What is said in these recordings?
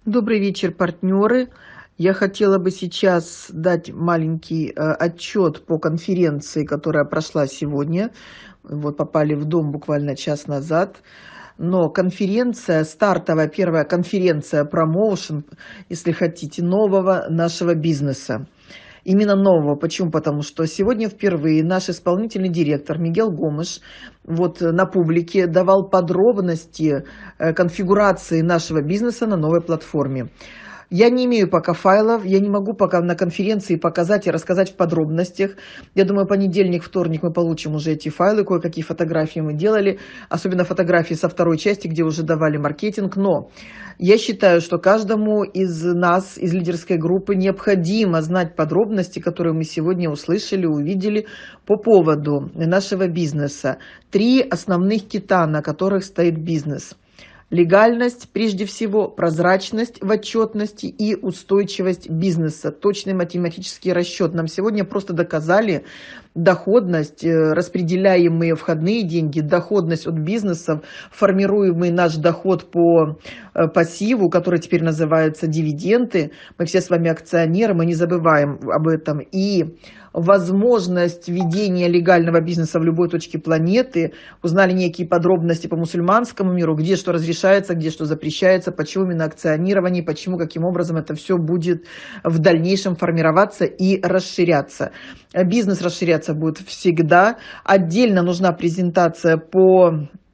Добрый вечер, партнеры. Я хотела бы сейчас дать маленький отчет по конференции, которая прошла сегодня. Вот попали в дом буквально час назад. Но конференция, стартовая первая конференция промоушен, если хотите, нового нашего бизнеса. Именно нового. Почему? Потому что сегодня впервые наш исполнительный директор Мигел Гомеш на публике давал подробности конфигурации нашего бизнеса на новой платформе. Я не имею пока файлов, я не могу пока на конференции показать и рассказать в подробностях. Я думаю, понедельник, вторник мы получим уже эти файлы, кое-какие фотографии мы делали, особенно фотографии со второй части, где уже давали маркетинг. Но я считаю, что каждому из нас, из лидерской группы, необходимо знать подробности, которые мы сегодня услышали, увидели по поводу нашего бизнеса. 3 основных кита, на которых стоит бизнес. Легальность, прежде всего, прозрачность в отчетности и устойчивость бизнеса. Точный математический расчет. Нам сегодня просто доказали доходность, распределяемые входные деньги, доходность от бизнесов, формируемый наш доход по пассиву, который теперь называется дивиденды. Мы все с вами акционеры, мы не забываем об этом. И возможность ведения легального бизнеса в любой точке планеты, узнали некие подробности по мусульманскому миру, где что разрешается, где что запрещается, почему именно акционирование, почему, каким образом это все будет в дальнейшем формироваться и расширяться. Бизнес расширяться будет всегда. Отдельно нужна презентация по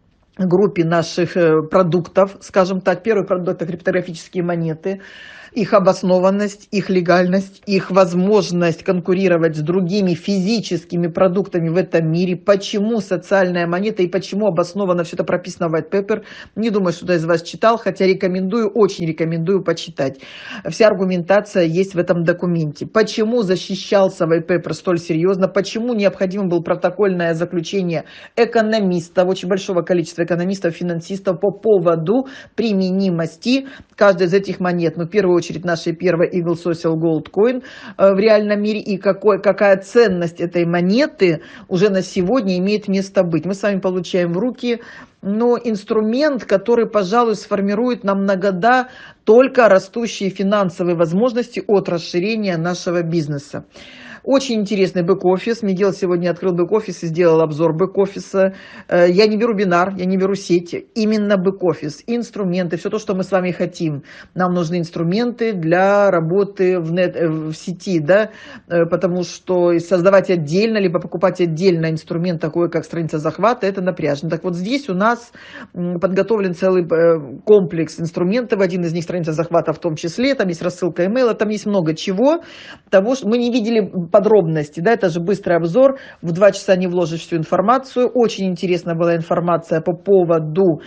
группе наших продуктов, скажем так. Первый продукт – это криптографические монеты. Их обоснованность, их легальность, их возможность конкурировать с другими физическими продуктами в этом мире. Почему социальная монета и почему обоснованно все это прописано в white paper. Не думаю, что кто-то из вас читал, хотя рекомендую, очень рекомендую почитать. Вся аргументация есть в этом документе. Почему защищался white paper столь серьезно, почему необходимо было протокольное заключение экономистов, очень большого количества экономистов, финансистов по поводу применимости каждой из этих монет. В первую очередь нашей первой Eagle Social Gold Coin в реальном мире и какая ценность этой монеты уже на сегодня имеет место быть. Мы с вами получаем в руки инструмент, который, пожалуй, сформирует нам на года только растущие финансовые возможности от расширения нашего бизнеса. Очень интересный бэк-офис. Мигел сегодня открыл бэк-офис и сделал обзор бэк-офиса. Я не беру бинар, я не беру сеть. Именно бэк-офис, инструменты, все то, что мы с вами хотим. Нам нужны инструменты для работы в сети, да? Потому что создавать отдельно, либо покупать отдельно инструмент, такой как страница захвата, это напряжно. Так вот здесь у нас подготовлен целый комплекс инструментов. Один из них страница захвата в том числе. Там есть рассылка имейла, там есть много чего. Того, что мы не видели подробности, да, это же быстрый обзор, в 2 часа не вложишь всю информацию. Очень интересна была информация по поводу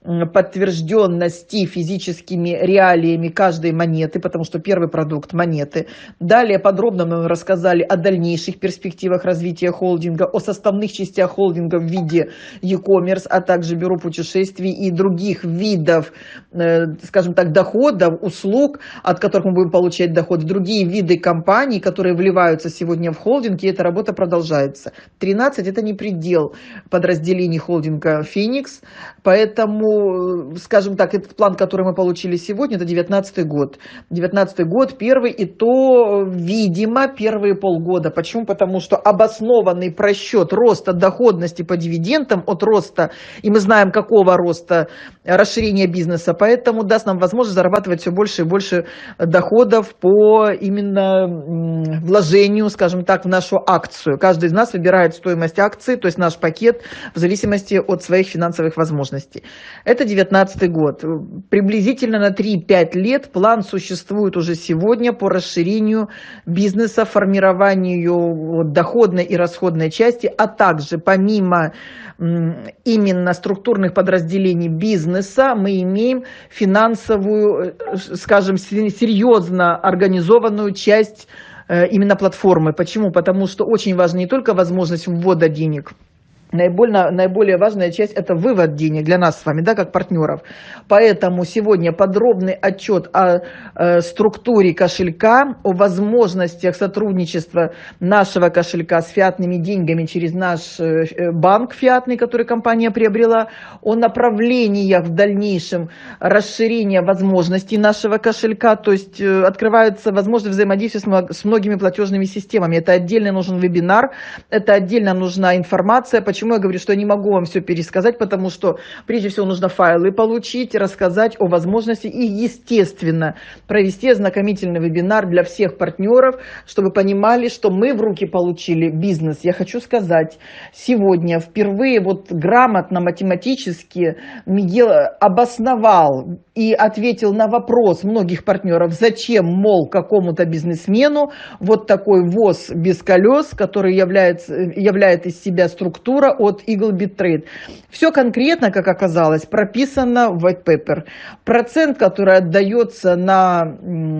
подтвержденности физическими реалиями каждой монеты, потому что первый продукт монеты. Далее подробно мы рассказали о дальнейших перспективах развития холдинга, о составных частях холдинга в виде e-commerce, а также бюро путешествий и других видов, скажем так, доходов, услуг, от которых мы будем получать доход, другие виды компаний, которые вливаются сегодня в холдинг, и эта работа продолжается. 13 – это не предел подразделений холдинга «Феникс», поэтому, скажем так, этот план, который мы получили сегодня, это 19 год. 19 год первый, и то, видимо, первые полгода. Почему? Потому что обоснованный просчет роста доходности по дивидендам от роста, и мы знаем, какого роста, расширения бизнеса, поэтому даст нам возможность зарабатывать все больше и больше доходов по именно вложению, скажем так, в нашу акцию. Каждый из нас выбирает стоимость акции, то есть наш пакет, в зависимости от своих финансовых возможностей. Это 19 год. Приблизительно на 3-5 лет план существует уже сегодня по расширению бизнеса, формированию доходной и расходной части, а также помимо именно структурных подразделений бизнеса мы имеем финансовую, скажем, серьезно организованную часть именно платформы. Почему? Потому что очень важна не только возможность ввода денег, Наиболее важная часть – это вывод денег для нас с вами, да, как партнеров. Поэтому сегодня подробный отчет о структуре кошелька, о возможностях сотрудничества нашего кошелька с фиатными деньгами через наш банк фиатный, который компания приобрела, о направлениях в дальнейшем расширения возможностей нашего кошелька, то есть открывается возможность взаимодействия с многими платежными системами. Это отдельно нужен вебинар, это отдельно нужна информация. Почему я говорю, что я не могу вам все пересказать? Потому что прежде всего нужно файлы получить, рассказать о возможности и, естественно, провести ознакомительный вебинар для всех партнеров, чтобы понимали, что мы в руки получили бизнес. Я хочу сказать, сегодня впервые вот грамотно, математически Мигел обосновал и ответил на вопрос многих партнеров, зачем, мол, какому-то бизнесмену вот такой ВОЗ без колес, который являет из себя структура от Eaglebit Trade. Все конкретно, как оказалось, прописано в white paper. Процент, который отдается на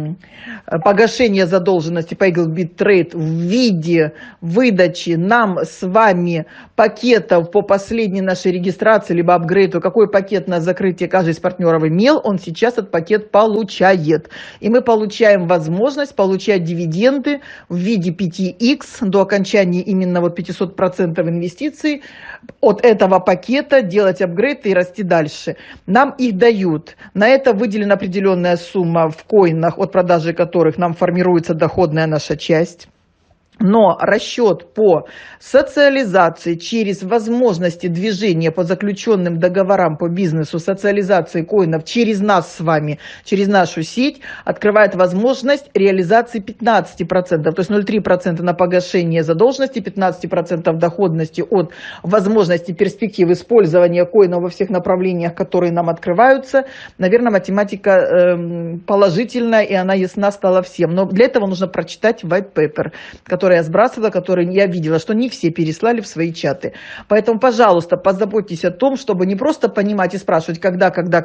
погашение задолженности по Eaglebit Trade в виде выдачи нам с вами пакетов по последней нашей регистрации, либо апгрейду, какой пакет на закрытие каждый из партнеров имел, он сейчас этот пакет получает. И мы получаем возможность получать дивиденды в виде 5x до окончания именно вот 500% инвестиций от этого пакета, делать апгрейд и расти дальше. Нам их дают. На это выделена определенная сумма в коинах, от продажи которых нам формируется доходная наша часть. Но расчет по социализации через возможности движения по заключенным договорам по бизнесу, социализации коинов через нас с вами, через нашу сеть, открывает возможность реализации 15%, то есть 0,3% на погашение задолженности, 15% доходности от возможности перспектив использования коинов во всех направлениях, которые нам открываются. Наверное, математика положительная, и она ясна стала всем. Но для этого нужно прочитать white paper, который я сбрасывала, которые я видела, что не все переслали в свои чаты. Поэтому, пожалуйста, позаботьтесь о том, чтобы не просто понимать и спрашивать, когда.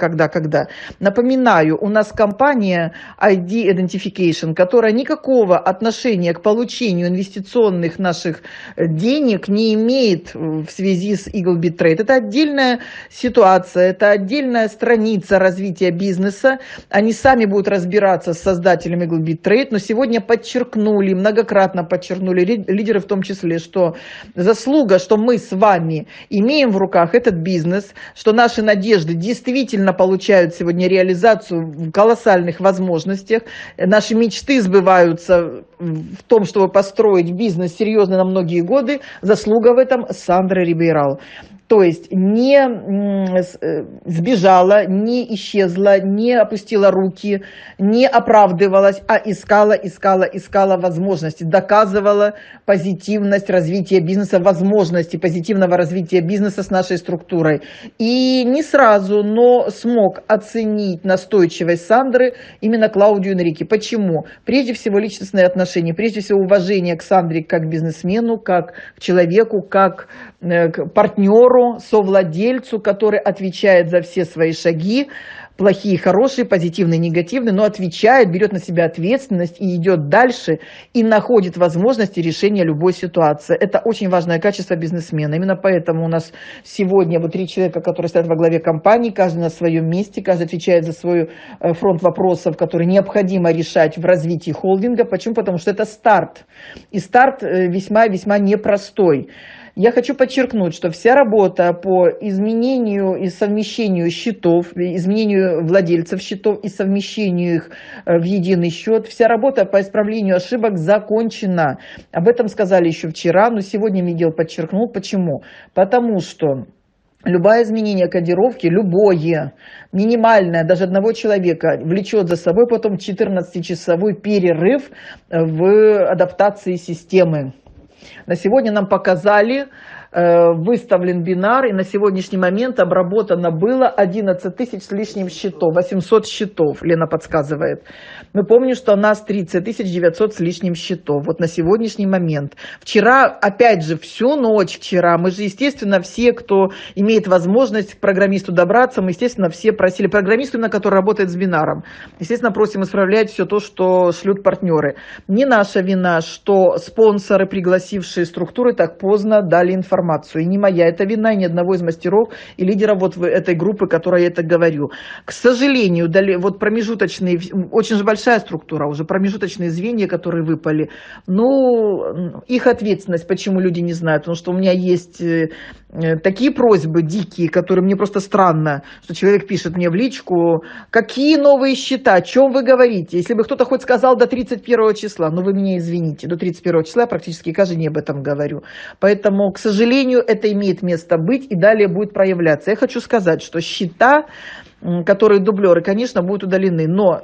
Напоминаю, у нас компания ID Identification, которая никакого отношения к получению инвестиционных наших денег не имеет в связи с Eaglebit Trade. Это отдельная ситуация, это отдельная страница развития бизнеса. Они сами будут разбираться с создателями Eaglebit Trade, но сегодня подчеркнули, многократно подчеркнули, лидеры в том числе, что заслуга, что мы с вами имеем в руках этот бизнес, что наши надежды действительно получают сегодня реализацию в колоссальных возможностях, наши мечты сбываются в том, чтобы построить бизнес серьезно на многие годы, заслуга в этом Сандра Рибейрал. То есть не сбежала, не исчезла, не опустила руки, не оправдывалась, а искала возможности, доказывала позитивность развития бизнеса, возможности позитивного развития бизнеса с нашей структурой. И не сразу, но смог оценить настойчивость Сандры именно Клаудио Энрике. Почему? Прежде всего личностные отношения, прежде всего уважение к Сандре как к бизнесмену, как к человеку, как к партнеру, совладельцу, который отвечает за все свои шаги, плохие, хорошие, позитивные, негативные, но отвечает, берет на себя ответственность и идет дальше и находит возможности решения любой ситуации. Это очень важное качество бизнесмена. Именно поэтому у нас сегодня вот 3 человека, которые стоят во главе компании, каждый на своем месте, каждый отвечает за свой фронт вопросов, которые необходимо решать в развитии холдинга. Почему? Потому что это старт. И старт весьма-весьма непростой. Я хочу подчеркнуть, что вся работа по изменению и совмещению счетов, изменению владельцев счетов и совмещению их в единый счет, вся работа по исправлению ошибок закончена. Об этом сказали еще вчера, но сегодня Мигел подчеркнул. Почему? Потому что любое изменение кодировки, любое, минимальное, даже одного человека, влечет за собой потом 14-часовой перерыв в адаптации системы. На сегодня нам показали, выставлен бинар, и на сегодняшний момент обработано было 11 тысяч с лишним счетов, 800 счетов, Лена подсказывает. Мы помним, что у нас 30 900 с лишним счетов, вот на сегодняшний момент. Вчера, опять же, всю ночь вчера, мы же, естественно, все, кто имеет возможность к программисту добраться, мы, естественно, все просили программисту, на который работает с бинаром, естественно, просим исправлять все то, что шлют партнеры. Не наша вина, что спонсоры, пригласившие структуры, так поздно дали информацию. информацию. И не моя это вина, и ни одного из мастеров и лидеров вот этой группы, которой я это говорю. К сожалению, вот промежуточные, очень же большая структура уже, промежуточные звенья, которые выпали, ну, их ответственность, почему люди не знают, потому что у меня есть такие просьбы дикие, которые мне просто странно, что человек пишет мне в личку, какие новые счета, о чем вы говорите, если бы кто-то хоть сказал до 31 числа, ну вы меня извините, до 31 числа я практически каждый день об этом говорю, поэтому, к сожалению, это имеет место быть и далее будет проявляться. Я хочу сказать, что счета, которые дублеры, конечно, будут удалены, но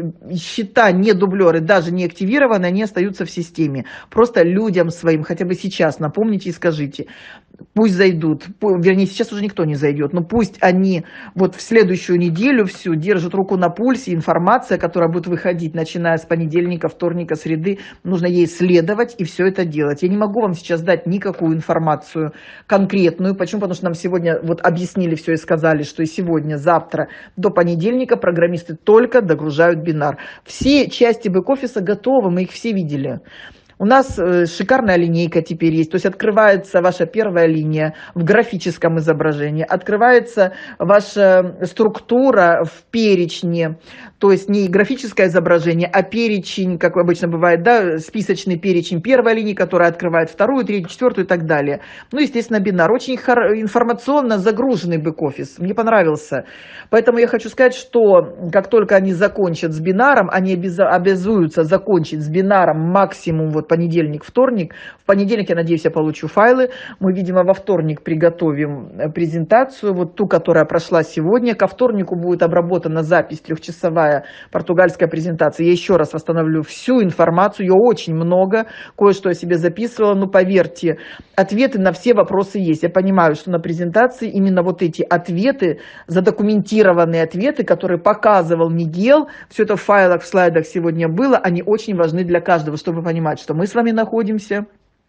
счета не дублеры, даже не активированы, они остаются в системе. Просто людям своим, хотя бы сейчас напомните и скажите, пусть зайдут, вернее, сейчас уже никто не зайдет, но пусть они вот в следующую неделю всю держат руку на пульсе, информация, которая будет выходить, начиная с понедельника, вторника, среды, нужно ей следовать и все это делать. Я не могу вам сейчас дать никакую информацию конкретную. Почему? Потому что нам сегодня вот объяснили все и сказали, что и сегодня, завтра, до понедельника программисты только догружают бинар. Все части бэк-офиса готовы, мы их все видели. У нас шикарная линейка теперь есть, то есть открывается ваша первая линия в графическом изображении, открывается ваша структура в перечне, то есть не графическое изображение, а перечень, как обычно бывает, да, списочный перечень первой линии, которая открывает вторую, третью, четвертую и так далее. Ну, естественно, бинар. Очень информационно загруженный бэк-офис, мне понравился. Поэтому я хочу сказать, что как только они закончат с бинаром, они обязуются закончить с бинаром максимум вот понедельник, вторник. В понедельник, я надеюсь, я получу файлы. Мы, видимо, во вторник приготовим презентацию, вот ту, которая прошла сегодня. Ко вторнику будет обработана запись трехчасовая португальская презентация. Я еще раз восстановлю всю информацию, ее очень много, кое-что я себе записывала, но поверьте, ответы на все вопросы есть. Я понимаю, что на презентации именно вот эти ответы, задокументированные ответы, которые показывал Мигел, все это в файлах, в слайдах сегодня было, они очень важны для каждого, чтобы понимать, что мы с вами находимся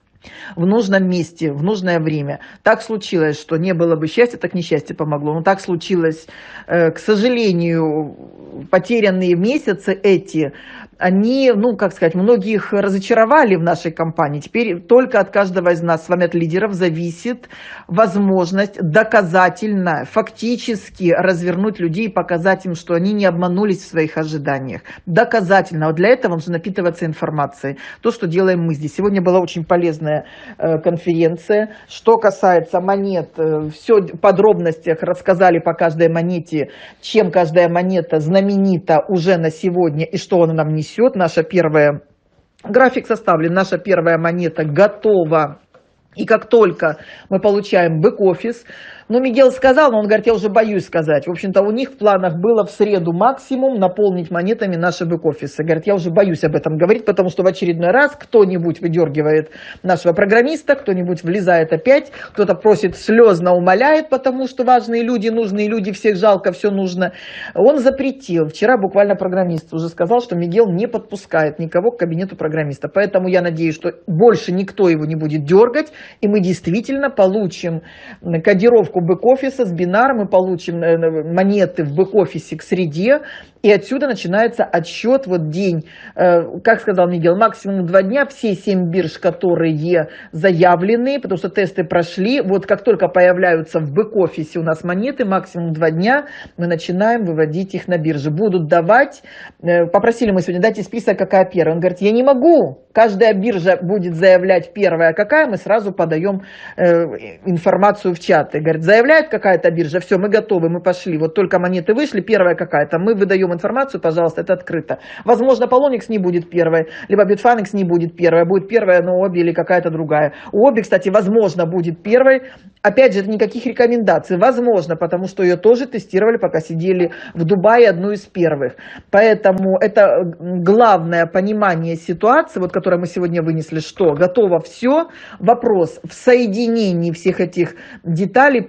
в нужном месте, в нужное время. Так случилось, что не было бы счастья, так несчастье помогло. Но так случилось, к сожалению, потерянные месяцы эти, они, ну, как сказать, многих разочаровали в нашей компании. Теперь только от каждого из нас, с вами от лидеров, зависит возможность доказательно, фактически развернуть людей и показать им, что они не обманулись в своих ожиданиях. Доказательно. Вот для этого нужно напитываться информацией. То, что делаем мы здесь. Сегодня была очень полезная конференция. Что касается монет, все в подробностях рассказали по каждой монете, чем каждая монета знаменита уже на сегодня и что она нам несет. Наша первая, график составлен, наша первая монета готова. И как только мы получаем бэк-офис, ну, Мигел сказал, но он говорит, я уже боюсь сказать. В общем-то, у них в планах было в среду максимум наполнить монетами наши бэк-офисы. Говорит, я уже боюсь об этом говорить, потому что в очередной раз кто-нибудь выдергивает нашего программиста, кто-нибудь влезает опять, кто-то просит, слезно умоляет, потому что важные люди, нужные люди, всех жалко, все нужно. Он запретил. Вчера буквально программист уже сказал, что Мигел не подпускает никого к кабинету программиста. Поэтому я надеюсь, что больше никто его не будет дергать, и мы действительно получим кодировку бэк-офиса с бинаром, мы получим монеты в бэк-офисе к среде, и отсюда начинается отсчет, вот день, как сказал Мигел, максимум 2 дня, все 7 бирж, которые заявлены, потому что тесты прошли, вот как только появляются в бэк-офисе у нас монеты, максимум 2 дня, мы начинаем выводить их на биржи. Будут давать, попросили мы сегодня, дайте список, какая первая. Он говорит, я не могу, каждая биржа будет заявлять первая какая, мы сразу подаем информацию в чаты. Говорит, заявляет какая-то биржа, все, мы готовы, мы пошли, вот только монеты вышли, первая какая-то, мы выдаем информацию, пожалуйста, это открыто. Возможно, Polonix не будет первой, либо Bitfinex не будет первой, будет первая, но обе или какая-то другая. У обе, кстати, возможно, будет первой. Опять же, это никаких рекомендаций. Возможно, потому что ее тоже тестировали, пока сидели в Дубае, одну из первых. Поэтому это главное понимание ситуации, вот, которое мы сегодня вынесли, что готово все. Вопрос в соединении всех этих деталей,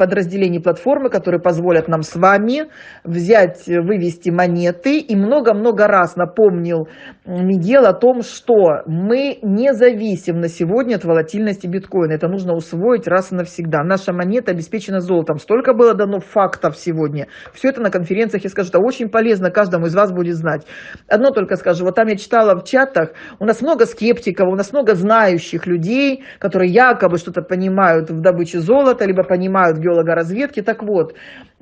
подразделений платформы, которые позволят нам с вами взять, вывести монеты. И много-много раз напомнил Мигел о том, что мы не зависим на сегодня от волатильности биткоина. Это нужно усвоить раз и навсегда. Наша монета обеспечена золотом. Столько было дано фактов сегодня. Все это на конференциях я скажу, это очень полезно, каждому из вас будет знать. Одно только скажу, вот там я читала в чатах, у нас много скептиков, у нас много знающих людей, которые якобы что-то понимают в добыче золота, либо понимают в геологоразведке. Так вот,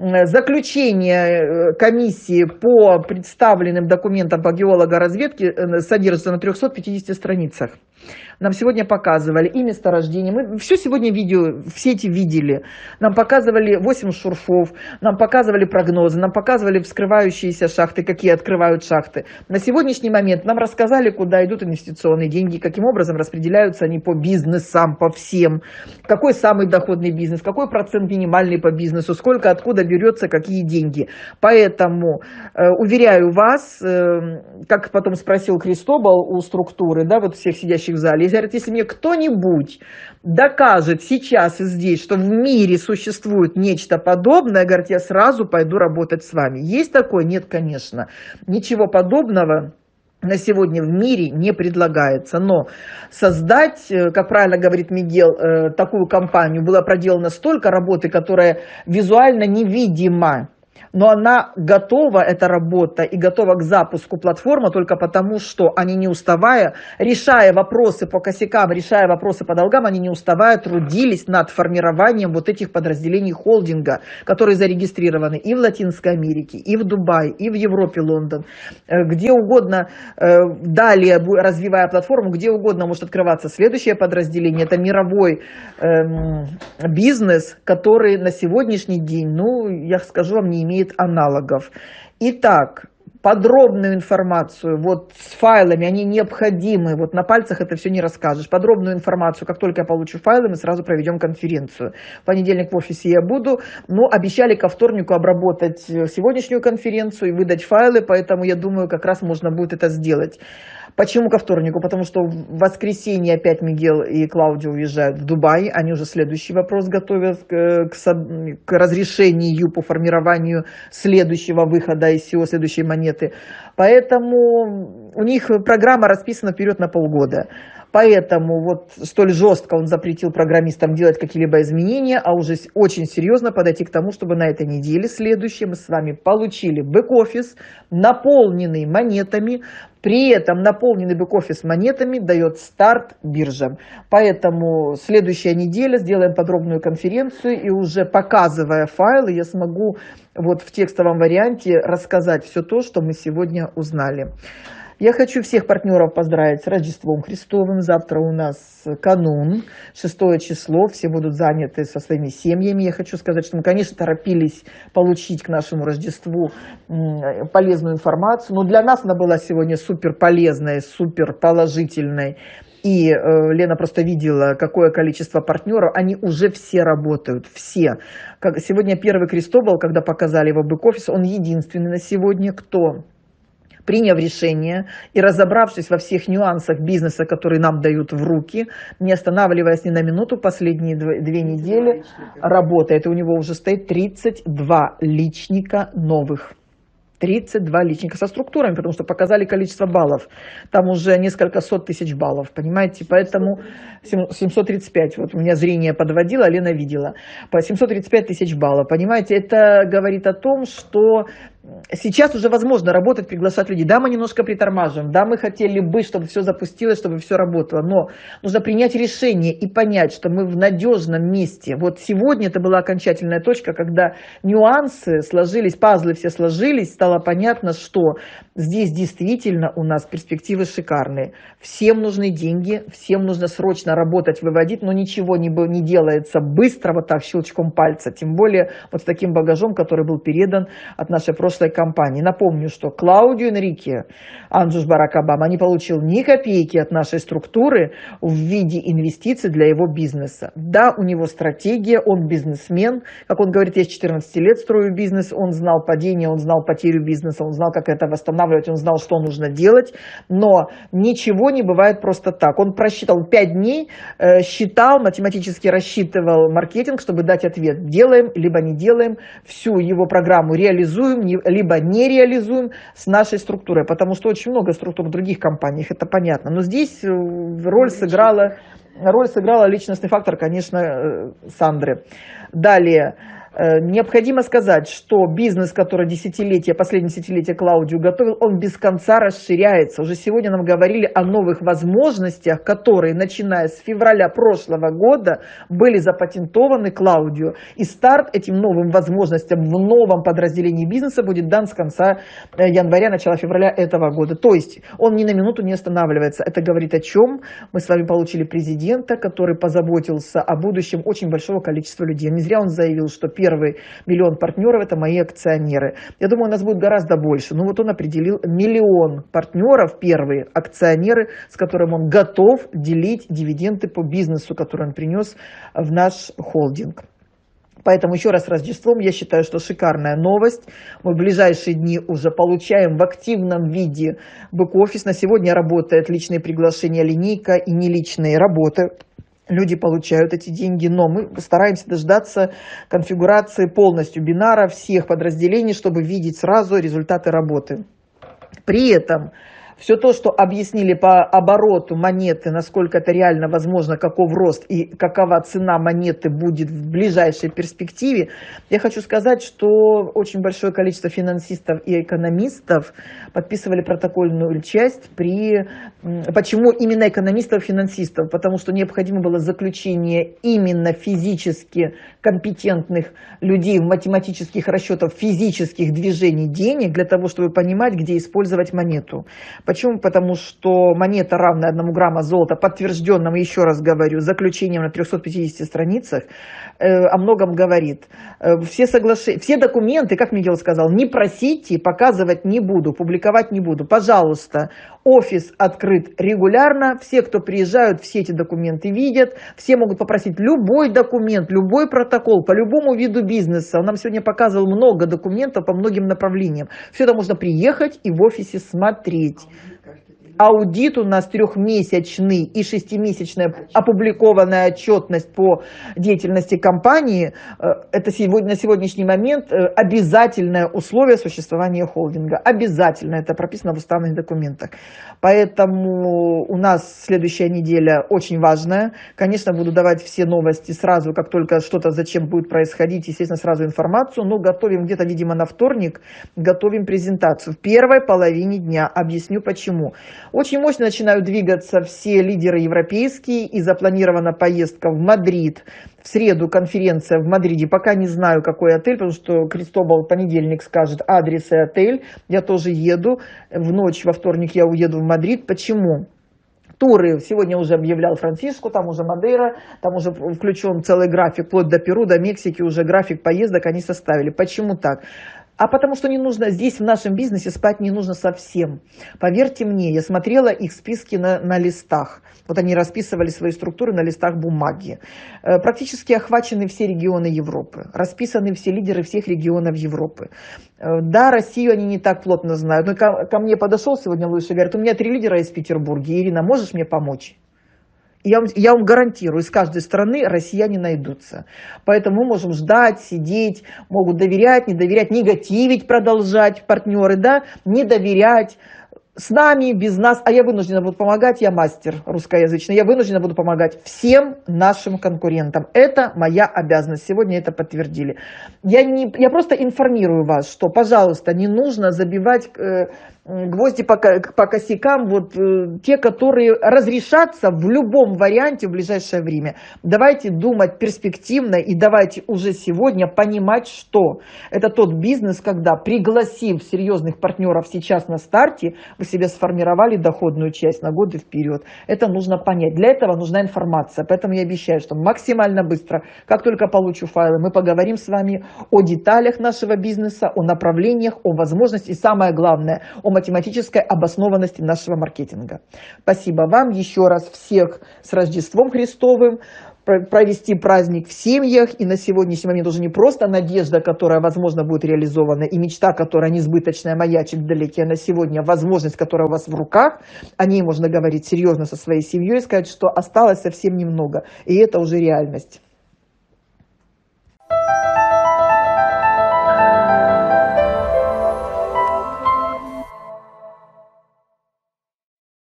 заключение комиссии по представленным документам по геологоразведке содержится на 350 страницах. Нам сегодня показывали и месторождение, мы все сегодня видео, все эти видели. Нам показывали 8 шурфов, нам показывали прогнозы, нам показывали вскрывающиеся шахты, какие открывают шахты. На сегодняшний момент нам рассказали, куда идут инвестиционные деньги, каким образом распределяются они по бизнесам, по всем, какой самый доходный бизнес, какой процент минимальный по бизнесу, сколько, откуда берется, какие деньги. Поэтому уверяю вас, как потом спросил Кристобал у структуры, да, вот всех сидящих в зале, говорят, если мне кто-нибудь докажет сейчас и здесь, что в мире существует нечто подобное, говорят, я сразу пойду работать с вами. Есть такое? Нет, конечно. Ничего подобного на сегодня в мире не предлагается. Но создать, как правильно говорит Мигел, такую компанию, было проделано столько работы, которая визуально невидима. Но она готова, эта работа, и готова к запуску платформы только потому, что они не уставая, решая вопросы по косякам, решая вопросы по долгам, они не уставая трудились над формированием вот этих подразделений холдинга, которые зарегистрированы и в Латинской Америке, и в Дубае, и в Европе, Лондон, где угодно, далее развивая платформу, где угодно может открываться следующее подразделение. Это мировой бизнес, который на сегодняшний день, ну, я скажу вам, не имеет аналогов. Итак, подробную информацию, вот с файлами, они необходимы, вот на пальцах это все не расскажешь. Подробную информацию, как только я получу файлы, мы сразу проведем конференцию. В понедельник в офисе я буду, но обещали ко вторнику обработать сегодняшнюю конференцию и выдать файлы, поэтому я думаю, как раз можно будет это сделать. Почему ко вторнику? Потому что в воскресенье опять Мигел и Клаудио уезжают в Дубай. Они уже следующий вопрос готовят к разрешению по формированию следующего выхода ICO, следующей монеты. Поэтому у них программа расписана вперед на полгода. Поэтому вот столь жестко он запретил программистам делать какие-либо изменения, а уже очень серьезно подойти к тому, чтобы на этой неделе следующей мы с вами получили бэк-офис, наполненный монетами. При этом наполненный бэк-офис монетами дает старт биржам. Поэтому следующая неделя сделаем подробную конференцию, и уже показывая файлы, я смогу вот в текстовом варианте рассказать все то, что мы сегодня узнали. Я хочу всех партнеров поздравить с Рождеством Христовым. Завтра у нас канун, 6 число, все будут заняты со своими семьями. Я хочу сказать, что мы, конечно, торопились получить к нашему Рождеству полезную информацию, но для нас она была сегодня супер полезной, супер положительной. И Лена просто видела, какое количество партнеров, они уже все работают, все. Сегодня первый Кристобал, когда показали его бэк-офис, он единственный на сегодня, кто, приняв решение и разобравшись во всех нюансах бизнеса, которые нам дают в руки, не останавливаясь ни на минуту, последние 2 недели работает. И у него уже стоит 32 личника новых. 32 личника со структурами, потому что показали количество баллов. Там уже несколько сот тысяч баллов, понимаете? Поэтому 735, вот у меня зрение подводило, Лена видела. По 735 тысяч баллов, понимаете? Это говорит о том, что сейчас уже возможно работать, приглашать людей. Да, мы немножко притормаживаем, да, мы хотели бы, чтобы все запустилось, чтобы все работало, но нужно принять решение и понять, что мы в надежном месте. Вот сегодня это была окончательная точка, когда нюансы сложились, пазлы все сложились, стало понятно, что здесь действительно у нас перспективы шикарные. Всем нужны деньги, всем нужно срочно работать, выводить, но ничего не делается быстро, вот так, щелчком пальца, тем более вот с таким багажом, который был передан от нашей прошлой прошлой кампании. Напомню, что Клаудио Энрике, Анджус Барак Обама, не получил ни копейки от нашей структуры в виде инвестиций для его бизнеса. Да, у него стратегия, он бизнесмен. Как он говорит, я с 14 лет строю бизнес, он знал падение, он знал потерю бизнеса, он знал, как это восстанавливать, он знал, что нужно делать. Но ничего не бывает просто так. Он просчитал 5 дней, считал, математически рассчитывал маркетинг, чтобы дать ответ. Делаем, либо не делаем. Всю его программу реализуем, либо не реализуем с нашей структурой. Потому что очень много структур в других компаниях, это понятно. Но здесь роль сыграла личностный фактор, конечно, Сандры. Далее. Необходимо сказать, что бизнес, который последние десятилетия Клаудио готовил, он без конца расширяется. Уже сегодня нам говорили о новых возможностях, которые, начиная с февраля прошлого года, были запатентованы Клаудио. И старт этим новым возможностям в новом подразделении бизнеса будет дан с конца января, начала февраля этого года. То есть он ни на минуту не останавливается. Это говорит о чем? Мы с вами получили президента, который позаботился о будущем очень большого количества людей. Не зря он заявил, что первый миллион партнеров – это мои акционеры. Я думаю, у нас будет гораздо больше. Но вот он определил 1 миллион партнеров, первые акционеры, с которым он готов делить дивиденды по бизнесу, который он принес в наш холдинг. Поэтому еще раз с Рождеством, я считаю, что шикарная новость. Мы в ближайшие дни уже получаем в активном виде бэк-офис. На сегодня работает личные приглашения, линейка и неличные работы. Люди получают эти деньги, но мы стараемся дождаться конфигурации полностью бинара всех подразделений, чтобы видеть сразу результаты работы. При этом все то, что объяснили по обороту монеты, насколько это реально возможно, каков рост и какова цена монеты будет в ближайшей перспективе, я хочу сказать, что очень большое количество финансистов и экономистов подписывали протокольную часть Почему именно экономистов и финансистов? Потому что необходимо было заключение именно физически компетентных людей в математических расчетах физических движений денег для того, чтобы понимать, где использовать монету. Почему? Потому что монета, равная 1 грамма золота, подтвержденным, еще раз говорю, заключением на 350 страницах, о многом говорит. Все документы, как Мигел сказал, не просите, показывать не буду, публиковать не буду. Пожалуйста, офис открыт регулярно, все, кто приезжают, все эти документы видят, все могут попросить любой документ, любой протокол по любому виду бизнеса. Он нам сегодня показывал много документов по многим направлениям. Все это можно приехать и в офисе смотреть. Аудит у нас 3-месячный и 6-месячная опубликованная отчетность по деятельности компании. Это на сегодняшний момент обязательное условие существования холдинга. Обязательно, это прописано в уставных документах. Поэтому у нас следующая неделя очень важная. Конечно, буду давать все новости сразу, как только что-то зачем будет происходить, естественно, сразу информацию. Но готовим где-то, видимо, на вторник, готовим презентацию. В первой половине дня. Объясню почему. Очень мощно начинают двигаться все лидеры европейские, и запланирована поездка в Мадрид. В среду конференция в Мадриде. Пока не знаю, какой отель, потому что Кристобал в понедельник скажет адрес и отель. Я тоже еду. В ночь во вторник я уеду в Мадрид. Почему? Туры сегодня уже объявлял Франциско, там уже Мадейра, там уже включен целый график, вплоть до Перу, до Мексики, уже график поездок они составили. Почему так? А потому что не нужно здесь, в нашем бизнесе, спать не нужно совсем. Поверьте мне, я смотрела их списки на листах. Вот они расписывали свои структуры на листах бумаги. Практически охвачены все регионы Европы. Расписаны все лидеры всех регионов Европы. Да, Россию они не так плотно знают. Но ко мне подошел сегодня Луиш и говорит: у меня 3 лидера из Петербурга. Ирина, можешь мне помочь? Я вам гарантирую, из каждой страны россияне найдутся. Поэтому мы можем ждать, сидеть, могут доверять, не доверять, негативить, продолжать партнеры, да, не доверять. С нами, без нас, а я вынуждена буду помогать, я мастер русскоязычный, я вынуждена буду помогать всем нашим конкурентам. Это моя обязанность, сегодня это подтвердили. Я просто информирую вас, что, пожалуйста, не нужно забивать гвозди по косякам, вот те, которые разрешатся в любом варианте в ближайшее время. Давайте думать перспективно и давайте уже сегодня понимать, что это тот бизнес, когда, пригласив серьезных партнеров сейчас на старте, вы себе сформировали доходную часть на годы вперед. Это нужно понять. Для этого нужна информация. Поэтому я обещаю, что максимально быстро, как только получу файлы, мы поговорим с вами о деталях нашего бизнеса, о направлениях, о возможностях и, самое главное, о математической обоснованности нашего маркетинга. Спасибо вам еще раз, всех с Рождеством Христовым, провести праздник в семьях. И на сегодняшний момент уже не просто надежда, которая, возможно, будет реализована, и мечта, которая несбыточная, маячит вдалеке, а на сегодня возможность, которая у вас в руках. О ней можно говорить серьезно со своей семьей и сказать, что осталось совсем немного. И это уже реальность.